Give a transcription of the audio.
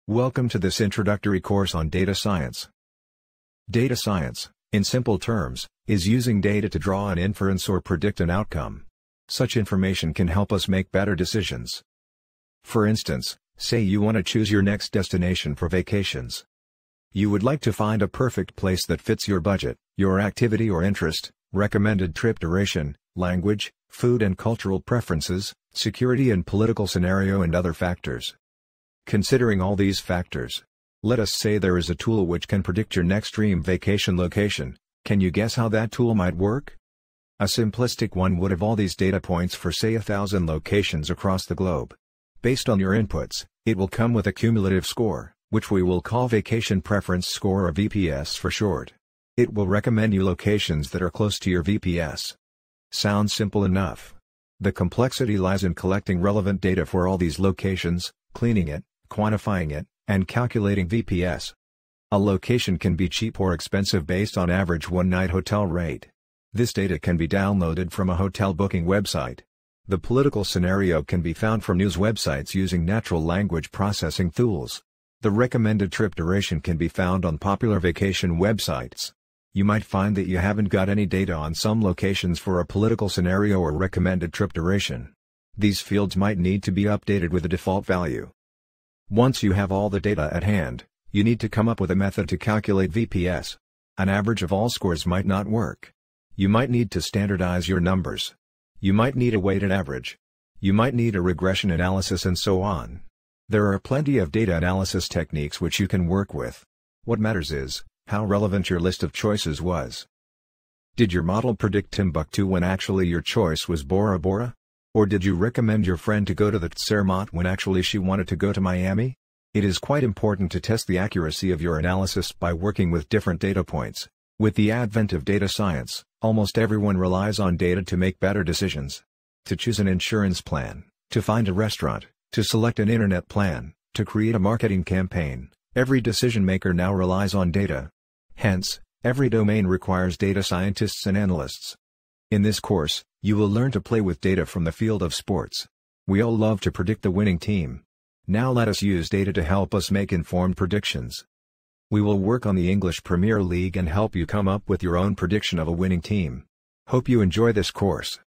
Welcome to this introductory course on data science. Data science, in simple terms, is using data to draw an inference or predict an outcome. Such information can help us make better decisions. For instance, say you want to choose your next destination for vacations. You would like to find a perfect place that fits your budget, your activity or interest, recommended trip duration, language, food and cultural preferences, security and political scenario and other factors. Considering all these factors, let us say there is a tool which can predict your next dream vacation location. Can you guess how that tool might work? A simplistic one would have all these data points for say 1,000 locations across the globe. Based on your inputs, it will come with a cumulative score, which we will call Vacation Preference Score or VPS for short. It will recommend you locations that are close to your VPS. Sounds simple enough. The complexity lies in collecting relevant data for all these locations, cleaning it, quantifying it, and calculating VPS. A location can be cheap or expensive based on average one-night hotel rate. This data can be downloaded from a hotel booking website. The political scenario can be found from news websites using natural language processing tools. The recommended trip duration can be found on popular vacation websites. You might find that you haven't got any data on some locations for a political scenario or recommended trip duration. These fields might need to be updated with a default value. Once you have all the data at hand, you need to come up with a method to calculate VPS. An average of all scores might not work. You might need to standardize your numbers. You might need a weighted average. You might need a regression analysis and so on. There are plenty of data analysis techniques which you can work with. What matters is how relevant your list of choices was. Did your model predict Timbuktu when actually your choice was Bora Bora? Or did you recommend your friend to go to the Zermatt when actually she wanted to go to Miami? It is quite important to test the accuracy of your analysis by working with different data points. With the advent of data science, almost everyone relies on data to make better decisions. To choose an insurance plan, to find a restaurant, to select an internet plan, to create a marketing campaign, every decision maker now relies on data. Hence, every domain requires data scientists and analysts. In this course, you will learn to play with data from the field of sports. We all love to predict the winning team. Now let us use data to help us make informed predictions. We will work on the English Premier League and help you come up with your own prediction of a winning team. Hope you enjoy this course.